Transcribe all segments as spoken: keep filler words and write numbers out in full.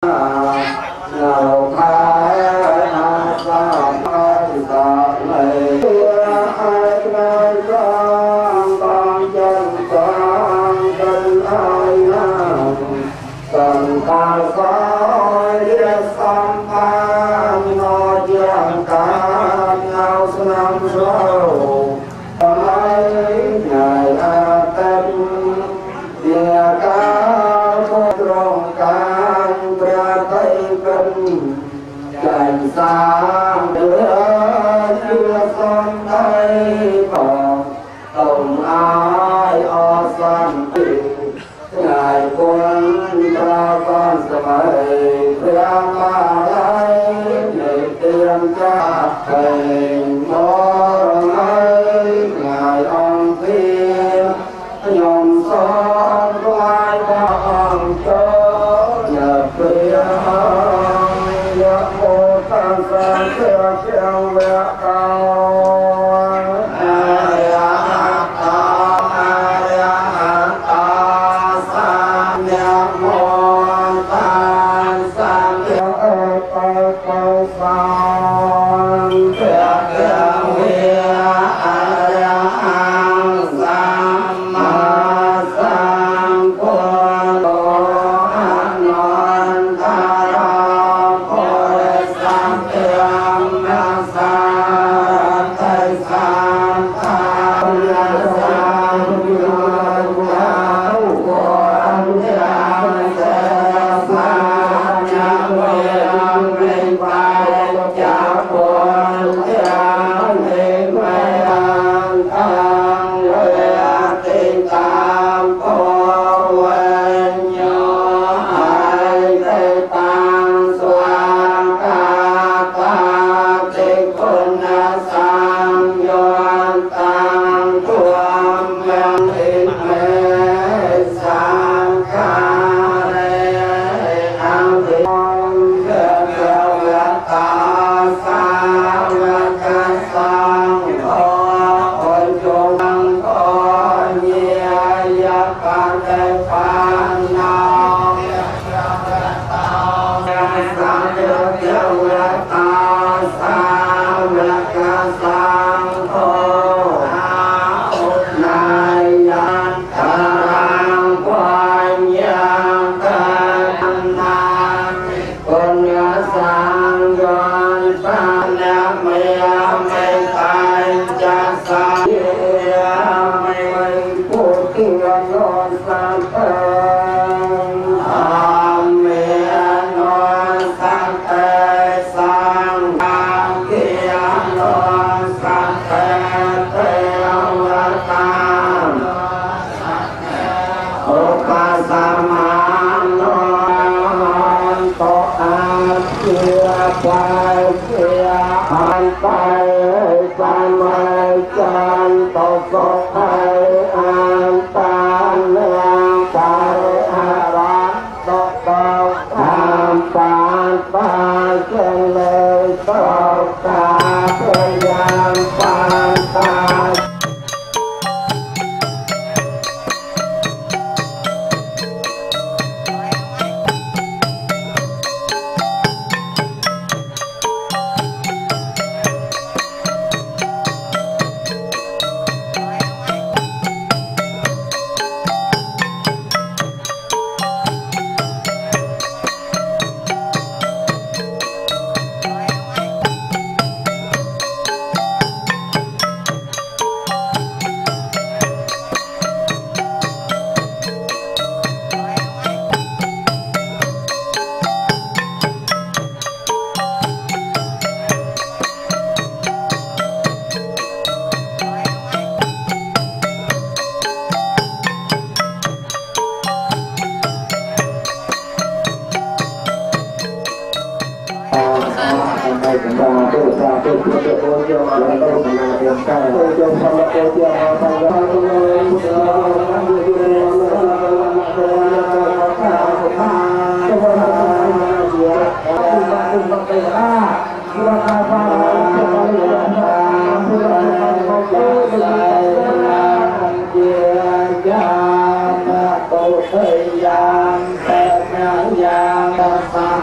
Yang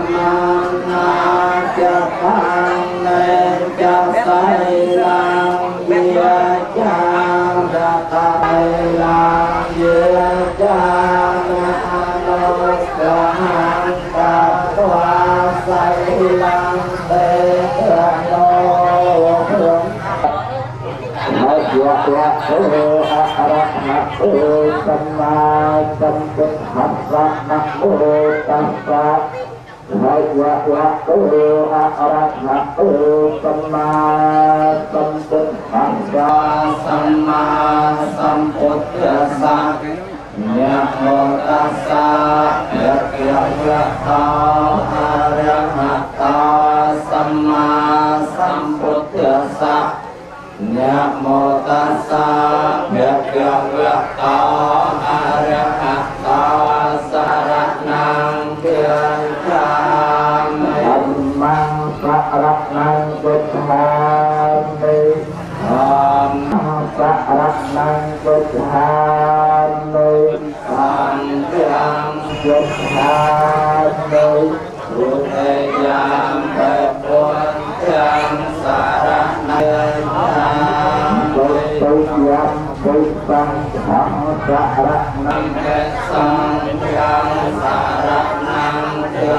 มังนาจะพังเนจะไสลังเยียจางระไทลังเยียจางนะโนกหังกัตถวาไสลังเตระโนพรหมให้เกียรติโออะระหะโอสัมมาสัมพุทธัสสะนะโมตัสสะให้เกียรติโออะระหะโอสัมมาสัมพุทธัสสะสัมมาสัมพุทธัสสะนะโมตัสสะภะคะวะโตอะระหะโตสัมมาสัมพุทธัสสะนะโมตัสสะภะคะวะโตอะระหะโตสัรนังคัจฉามิธัมมังสัรนังคัจฉามิธัมมังสัรนังคัจฉามิสังฆังคัจฉามิทุติยมปิพุทธังสารนังตุติยมปิสังฆังสารนังเกสังฆังสารนังเก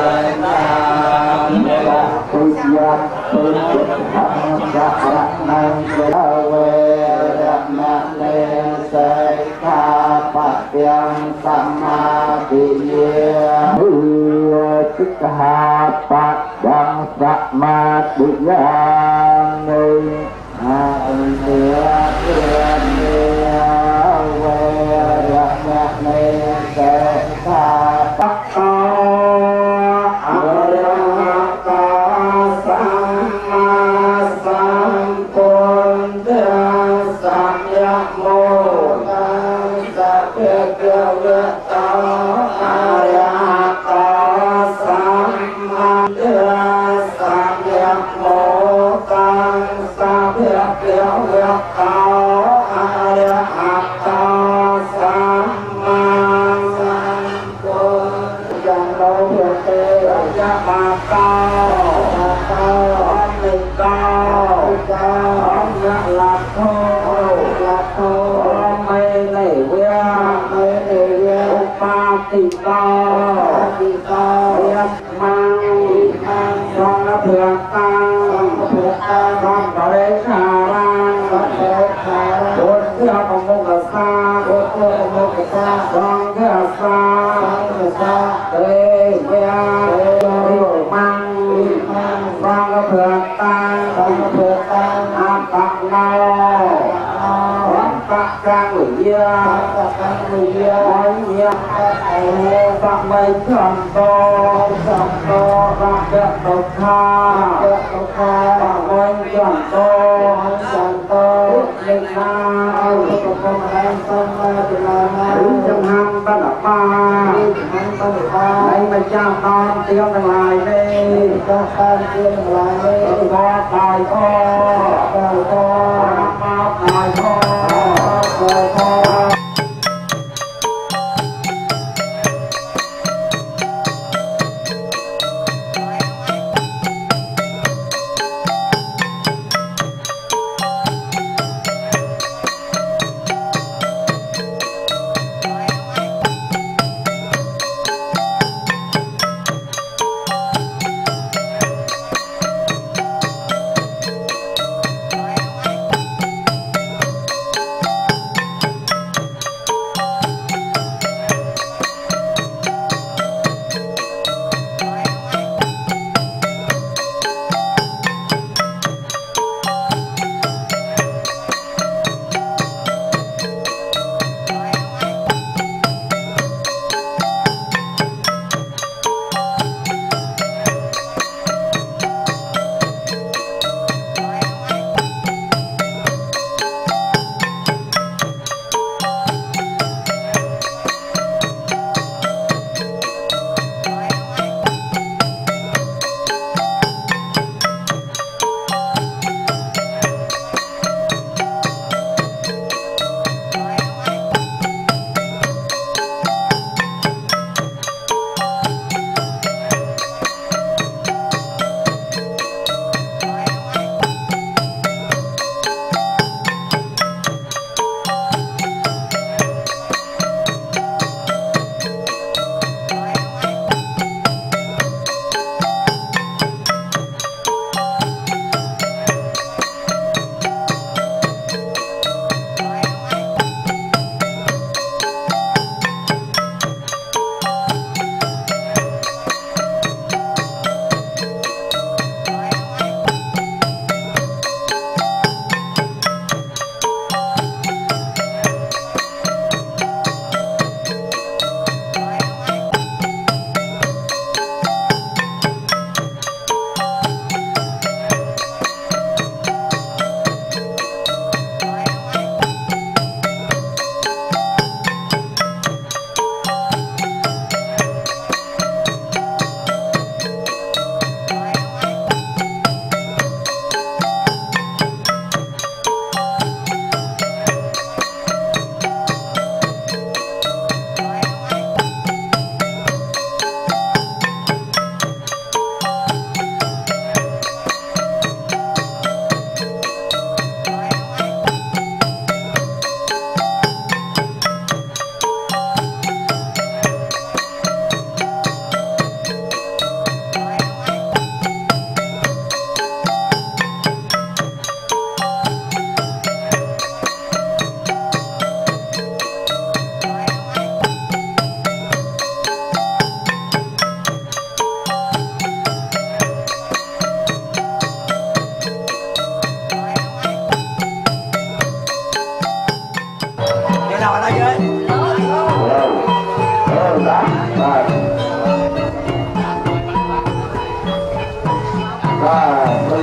ตังตุติยมปิสังฆังสารนังเกเวระมะเนสขาปะยังสัมมาทิเยสิกขาปะยังสัมมาทิยามิอาเนียเนียเนียเวระมะเนสขาปะโตอะระหะโตสัมมาสัมพุทธัสสะนะโมตัสสะภะคะวะโตอะระหะโตสัมมาสัมพุทธัสสะนะโมตัสสะภะคะวะโตอะระหะโตสัมมาสัมพุทธัสสะยังโนเตยะมาโตมาโตมิโกโกยะละโตละโตไม่ได้เวียไม่ได้เวียอุปาติโกติโกยัตมังมังสังเผือกตังเผือกตังสังเบชารังสังเบชารังบุตรเจ้าของมุขสาบุตรเจ้าของมุขสาสังเกสาสังเกสาเตเวียริมังมังสังเผือกตังสังเผือกตังอาปักโนรักกังกังเลียกังกังเลียเลียโอสัมไม่จันโตจันโตรักเด็กตกข้าเด็กตกข้าไม่จันโตจันโตเล็กนาเอาตกคนแรงสัมมาจุฬานาถึงจังหังตั้งมาหังตั้งมาในไม่จ้างตอนเตี้ยทั้งหลายเลยจ้างตอนเตี้ยทั้งหลายเลยก็ตายก็ตายก็มาตายก็ตายก็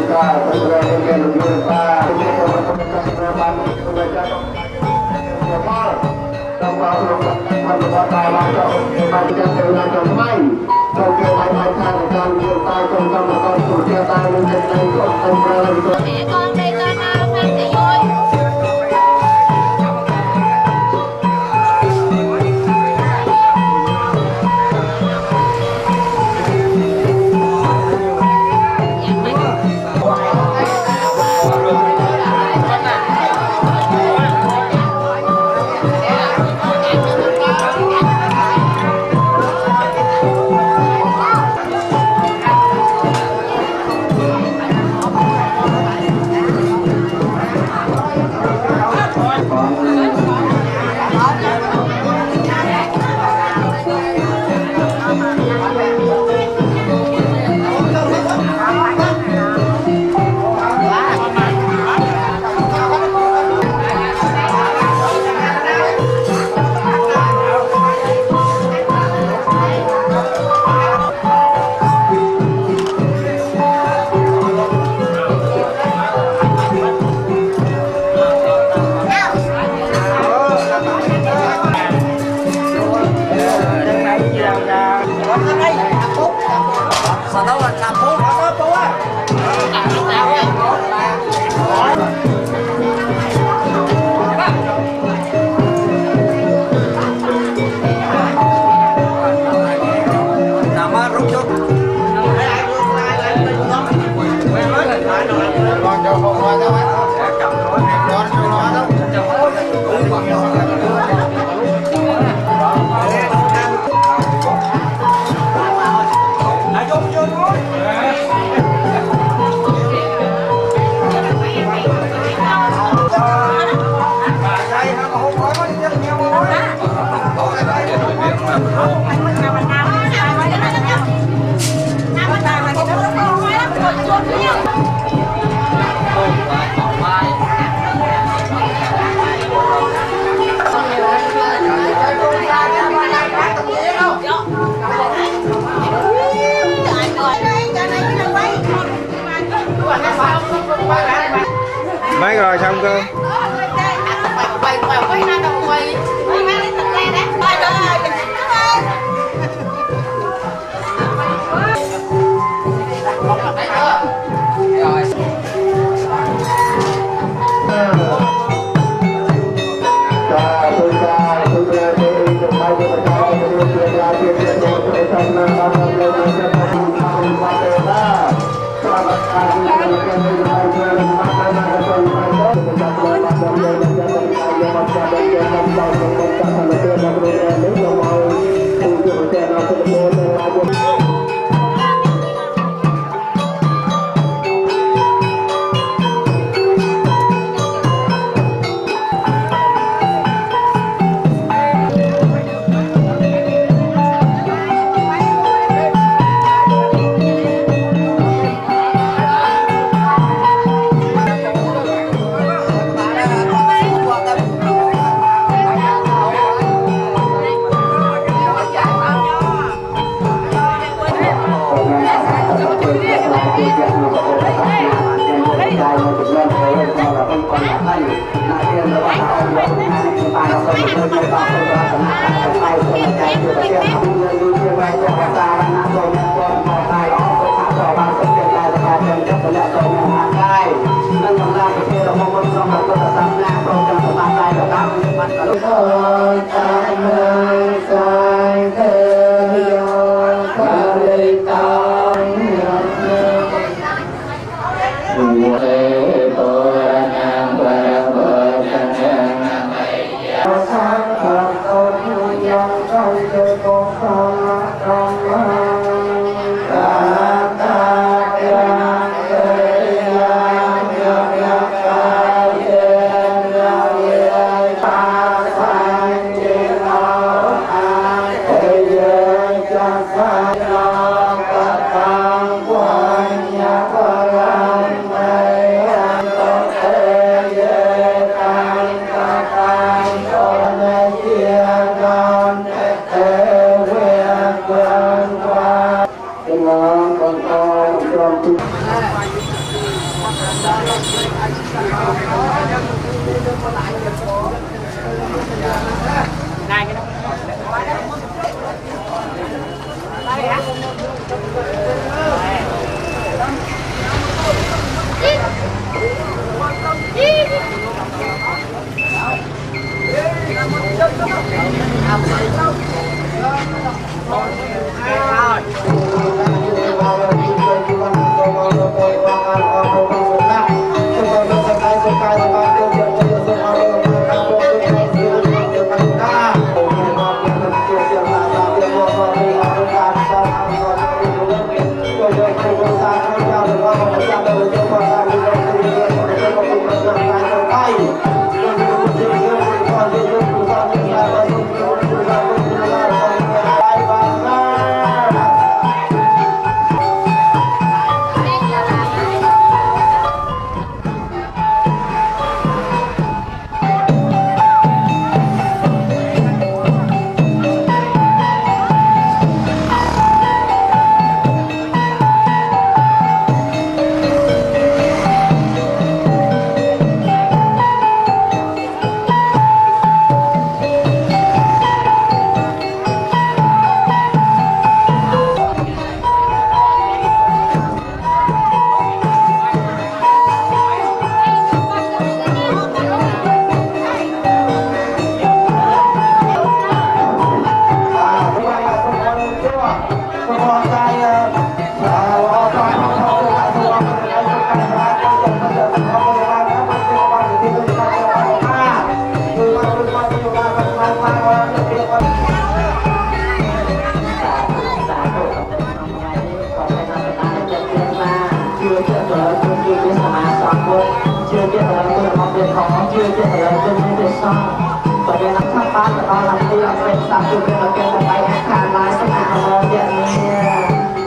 con đây con phan thị vui. Mấy rồi xong cơ. này cái đó chưa biết là tôi học việc khó chưa biết là tôi như thế sao bởi vì nó thắc mắc là con làm đi làm việc sao tôi biết là cái là bài hát khá lái sẽ nào điện này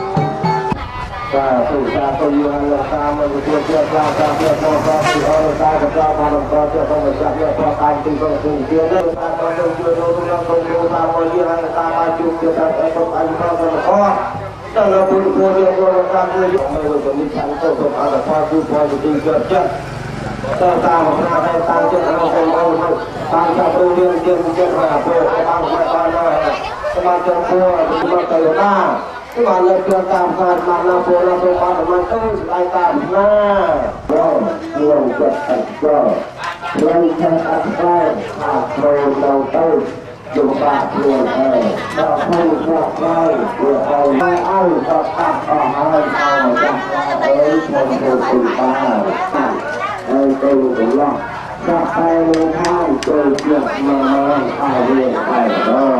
và sự ra tôi yêu anh là sao mà tôi chưa ra ra việc cho con thì ơi ta có ra mà làm con chưa không phải ra việc cho anh thì không thường xuyên đấy ta có đâu chưa đâu tôi đang không yêu ta mà yêu anh là ta ba chục chưa ta sẽ không anh không có con đó là tôi tôi yêu tôi là ta tôi yêu người của mình chẳng tôi không phải là khoa cứ khoa thì đi chưa chứ ta ta mà ra đây ta chưa là không không không ta cho tôi liên liên liên là tôi ta phải ta nói các bạn trong cua thì chúng ta tới ta các bạn lên trường tam phạt mà là phố là phố ba mà tôi đại tam na rồi nhiều chuyện thật rồi lên chân ăn tay học rồi đầu tư dùng bạc luôn ở đó không được rồi vừa hồi ai ai có tập ở hai sau ra với một số tình ta ơi tôi cũng lo các tay lên hai tôi chuyện mà ai về phải rồi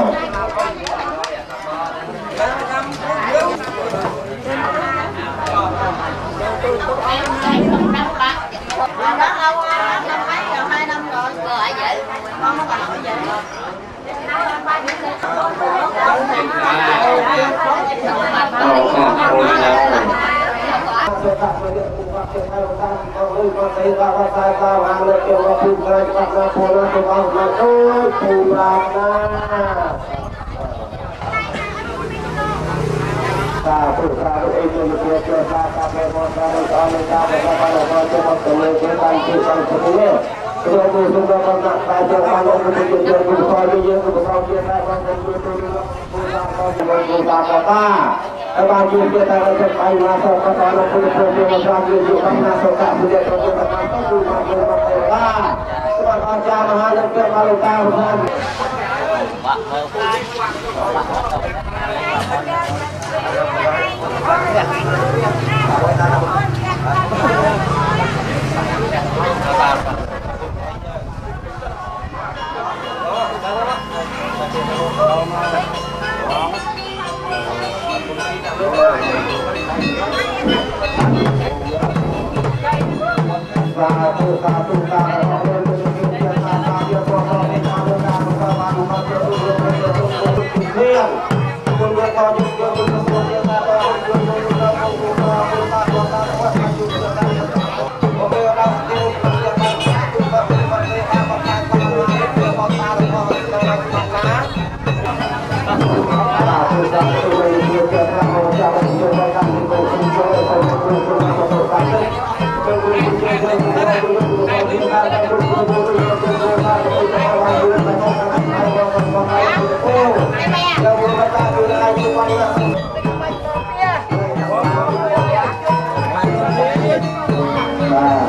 đó lâu quá năm mấy rồi hai năm rồi rồi ai vậy con nó còn hỏi vậy ta tu ta ấy như một cái ta ta phải một ta ta mình ta phải ta phải một cái một cái người cái ta chỉ cần cái này rồi tôi chúng ta còn đặt ta cho ta nó cũng được được cũng coi như vậy cũng coi như ta còn được được được được ta có ta các bạn chú ý ta sẽ phải mà sau đó ta nó cũng được được được ra như vậy các bạn sau cả bây giờ tôi sẽ làm tốt hơn mà được được ta các bạnอาจารย์มหาเรื่องมาลูกตาท่านสาธุสาธุสาธุ Nah,